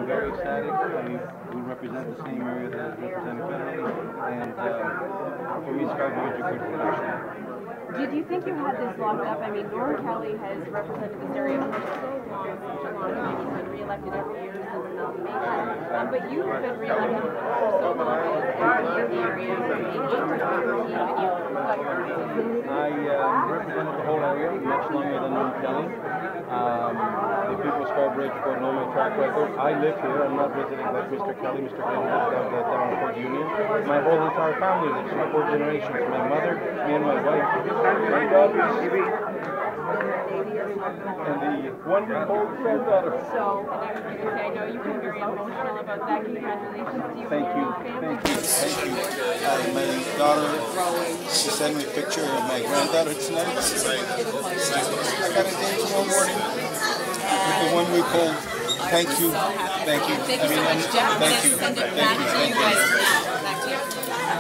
I'm very ecstatic. We represent the same area that Representative Kennedy, and for me, Scarborough is a good professional. Did you think you had this locked up? I mean, Norm Kelly has represented this area for so long, such a long time. He's been re-elected every year since amalgamation. But you've been re-elected for so long as MP of the area. You made 8 different teams, and you've got your I represented the whole area much longer than Norm Kelly. The people of Scarborough got know my track record. I live here. I'm not visiting like Mr. Kelly. Mr. Kelly lives down in Port Union. My whole entire family lives here, 4 generations. My mother, me and my wife, my daughters, and the one-week-old granddaughter. So, and I was going to say, I know you've been very emotional about that. Congratulations to you. Thank you. My daughter, she sent me a picture of my granddaughter tonight. I got a date tomorrow morning with the one-week-old. Thank you. Thank you. Thank you so much, Jeff. Thank you. Send it back to you guys now. Back to you.